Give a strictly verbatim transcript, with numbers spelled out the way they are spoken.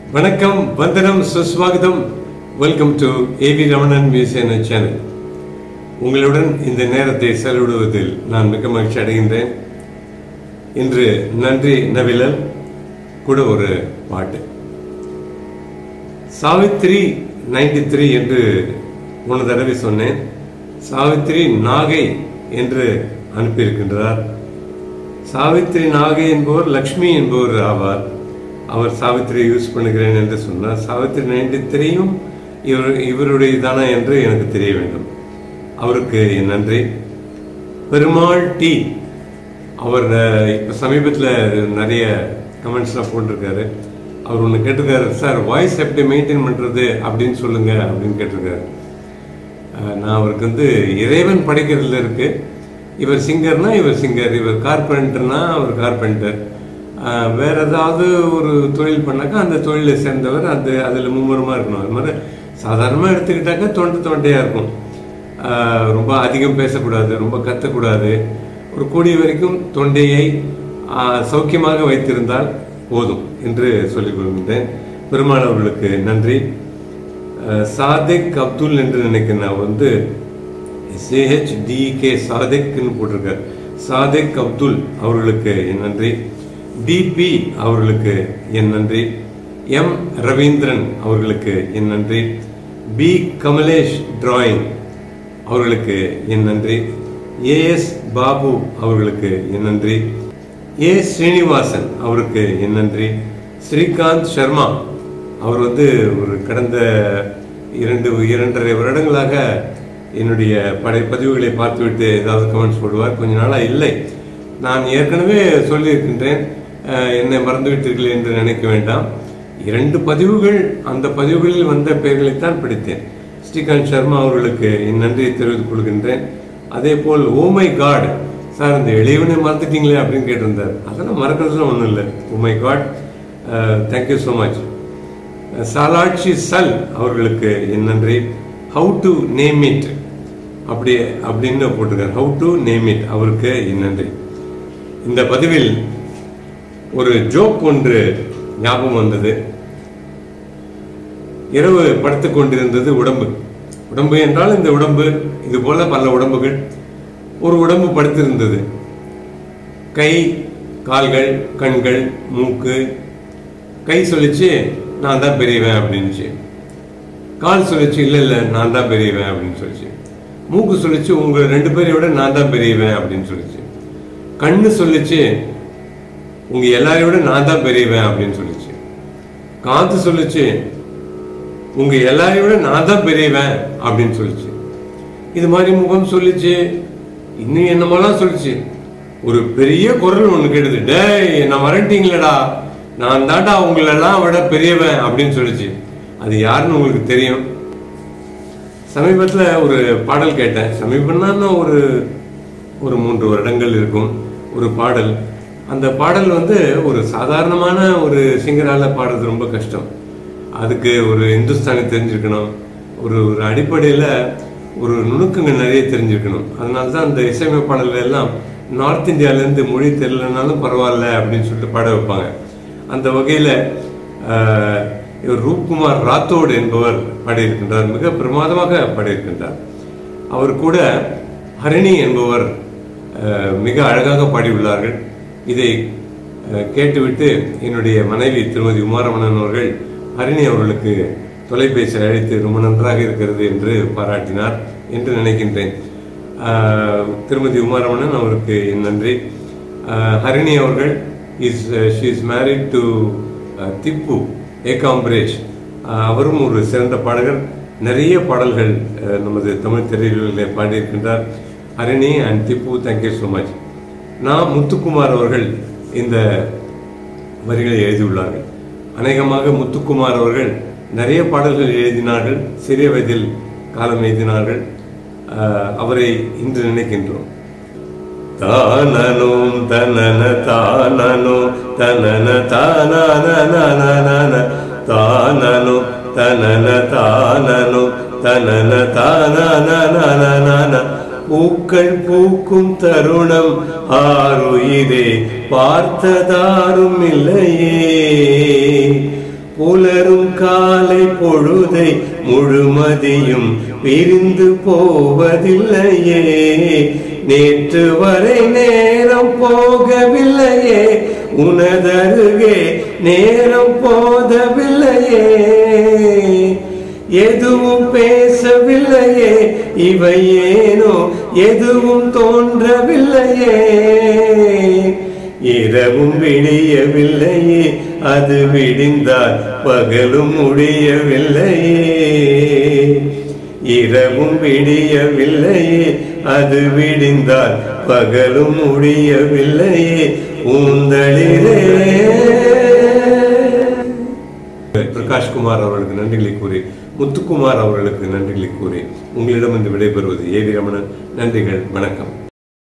Vanakkam, Vandanam, Suswagatham. Welcome to A V Ramanan Music Channel. உங்களுடன் இந்த நேரத்தை செலவிடுவதில் நான் மிக மகிழ்ச்சி அடைகின்றேன். இன்று நன்றி நவிழல் கூட ஒரு பாட்டு. சாவித்ரி நைன்டி த்ரீ என்று ஒரு தடவை சொன்னேன். சாவித்ரி நாகை என்று அனுப்பியிருக்கின்றார். சாவித்ரி நாகை என்பவர் லக்ஷ்மி என்பவர் ஆவார். அவர் சாவித்திரியை யூஸ் பண்ணுகிறேன் என்று சொன்னார். சாவித்ரி நைன்டி த்ரீயும் இவர் இவருடைய தானே என்று எனக்கு தெரிய வேண்டும். அவருக்கு என் நன்றி. பெருமாள் டி அவர் இப்போ சமீபத்தில் நிறைய கமெண்ட்ஸ்லாம் போட்டிருக்காரு. அவர் ஒன்று கேட்டிருக்காரு, சார் வாய்ஸ் எப்படி மெயின்டைன் பண்ணுறது அப்படின்னு சொல்லுங்க அப்படின்னு கேட்டிருக்காரு. நான் அவருக்கு வந்து இறைவன் படைக்கிறதுல இருக்கு. இவர் சிங்கர்னா இவர் சிங்கர், இவர் கார்பெண்டர்னா அவர் கார்பெண்டர், வேற ஏதாவது ஒரு தொழில் பண்ணாக்கா அந்த தொழிலை சேர்ந்தவர், அது அதில் மும்முரமாக இருக்கணும். அது மாதிரி சாதாரணமாக எடுத்துக்கிட்டாக்கா தொண்டை தொண்டையாக இருக்கும். ரொம்ப அதிகம் பேசக்கூடாது, ரொம்ப கத்தக்கூடாது. ஒரு கூடிய வரைக்கும் தொண்டையை சௌக்கியமாக வைத்திருந்தால் போதும் என்று சொல்லிக் கொள்கின்றேன். பெருமாள் அவர்களுக்கு நன்றி. சாதிக் அப்துல் என்று நினைக்கிறேன். நான் வந்து சிஹெச் டிகே சாதிக்னு போட்டிருக்கார். சாதிக் அப்துல் அவர்களுக்கு என் நன்றி. டிபி அவர்களுக்கு என் நன்றி. எம் ரவீந்திரன் அவர்களுக்கு என் நன்றி. பி கமலேஷ் டிராயிங் அவர்களுக்கு என் நன்றி. ஏஎஸ் பாபு அவர்களுக்கு என் நன்றி. ஏ ஸ்ரீனிவாசன் அவருக்கு என் நன்றி. ஸ்ரீகாந்த் சர்மா அவர் வந்து ஒரு கடந்த இரண்டு இரண்டரை வருடங்களாக என்னுடைய படை பதிவுகளை பார்த்துவிட்டு ஏதாவது கமெண்ட்ஸ் போடுவார். கொஞ்ச நாளாக இல்லை. நான் ஏற்கனவே சொல்லியிருக்கின்றேன், என்னை மறந்துவிட்டீர்கள் என்று நினைக்க வேண்டாம். இரண்டு பதிவுகள், அந்த பதிவுகளில் வந்த பெயர்களைத்தான் படித்தேன். ஸ்ரீகாந்த் சர்மா அவர்களுக்கு என் நன்றியை தெரிவித்துக் கொள்கின்றேன். அதே போல் ஓமை காட் சார் இந்த எளியவனை மறந்துட்டீங்களே அப்படின்னு கேட்டிருந்தார். அதெல்லாம் மறக்கிறதுலாம் ஒன்றும் இல்லை. Oh my God, thank you so much. சாலாட்சி சல் அவர்களுக்கு என் நன்றி. ஹவு டு நேம் இட் அப்படி அப்படின்னு போட்டிருக்கார். ஹவு டு நேம் இட் அவருக்கு என் நன்றி. இந்த பதிவில் ஒரு ஜோக் ஒன்று ஞாபகம் வந்தது. இரவு படுத்துக் கொண்டிருந்தது உடம்பு. உடம்பு என்றால் இந்த உடம்பு, இது போல பல உடம்புகள். ஒரு உடம்பு படுத்திருந்தது. கை, கால்கள், கண்கள், மூக்கு. கை சொல்லிச்சு நான் தான் பெரியவன் அப்படின்னுச்சு. கால் சொல்லிச்சு இல்லை இல்லை நான் தான் பெரியவன் அப்படின்னு சொல்லிச்சு. மூக்கு சொல்லிச்சு உங்க ரெண்டு பேரை விட நான் தான் பெரியவன் அப்படின்னு சொல்லிச்சு. கண்ணு சொல்லிச்சு உங்க எல்லாரையும் விட நான் தான் பெரியவன் அப்படின்னு சொல்லிச்சு. காத்து சொல்லிச்சு உங்க எல்லாரையும் விட நான் தான் பெரியவன் அப்படின்னு சொல்லிச்சு. இது மாதிரி முகம் சொல்லிச்சு, இன்னும் என்னமெல்லாம் சொல்லிச்சு. ஒரு பெரிய குரல் ஒண்ணு கேட்டது, டேய் என்ன மறந்துட்டீங்களடா, நான் தாண்டா உங்களெல்லாம் விட பெரியவன் அப்படின்னு சொல்லிச்சு. அது யாருன்னு உங்களுக்கு தெரியும். சமீபத்தில் ஒரு பாடல் கேட்டேன். சமீபம்னா ஒரு ஒரு மூன்று வருடங்கள் இருக்கும். ஒரு பாடல். அந்த பாடல் வந்து ஒரு சாதாரணமான ஒரு சிங்கரால பாடுறது ரொம்ப கஷ்டம். அதுக்கு ஒரு இந்துஸ்தானி தெரிஞ்சிருக்கணும். ஒரு ஒரு அடிப்படையில் ஒரு நுணுக்கங்கள் நிறைய தெரிஞ்சிருக்கணும். அதனால தான் அந்த இசையமைப்பாளர்கள் எல்லாம் நார்த் இந்தியாவிலேருந்து மொழி தெரியலனாலும் பரவாயில்ல அப்படின்னு சொல்லிட்டு பாட வைப்பாங்க. அந்த வகையில் இவர் ரூப்குமார் ராத்தோடு என்பவர் பாடியிருக்கின்றார். மிக பிரமாதமாக பாடியிருக்கின்றார். அவர் கூட ஹரிணி என்பவர் மிக அழகாக பாடியுள்ளார்கள். இதை கேட்டுவிட்டு என்னுடைய மனைவி திருமதி உமாரமணன் அவர்கள் ஹரிணி அவர்களுக்கு தொலைபேசி அழைத்து ரொம்ப நன்றாக இருக்கிறது என்று பாராட்டினார் என்று நினைக்கின்றேன். திருமதி உமாரமணன் அவருக்கு என் நன்றி. ஹரிணி அவர்கள் is she is married to Thippu Ekambaresh. அவரும் ஒரு சிறந்த பாடகர். நிறைய பாடல்கள் நமது தமிழ் திரையுலகில் பாடியிருக்கின்றார். Harini and Thippu, thank you so much. நான் முத்துக்குமார் அவர்கள் இந்த வரிகளை எழுதியுள்ளார்கள். அநேகமாக முத்துக்குமார் அவர்கள் நிறைய பாடல்கள் எழுதினார்கள். சிறிய வயதில் காலம் எழுதினார்கள். அவரை இன்று நினைக்கின்றோம். தானனோ தனன தானனோ தனன தானன தானனோ தனன தானனோ தனன தானன பூக்கள் பூக்கும் தருணம் ஆருயிரே பார்த்ததாரும் இல்லையே புலரும் காலை பொழுதை முழுமதியும் பிரிந்து போவதில்லையே, நேற்று வரை நேரம் போகவில்லையே, உனதருகே நேரம் போதவில்லையே, எதுவும் பேசவில்லையே, இவை ஏனோ எதுவும் தோன்றவில்லையே, இரவும் விடியவில்லையே, அது விடிந்தால் பகலும் முடியவில்லையே, இரவும் விடியவில்லையே, அது விடிந்தால் பகலும் முடியவில்லையே, ஊந்தளிரே. பிரகாஷ்குமார் அவர்களுக்கு நன்றிகளை கூறி, முத்துக்குமார் அவர்களுக்கு நன்றிகளை கூறி உங்களிடம் இருந்து விடைபெறுவது ஏ வி ரமணன். நன்றிகள், வணக்கம்.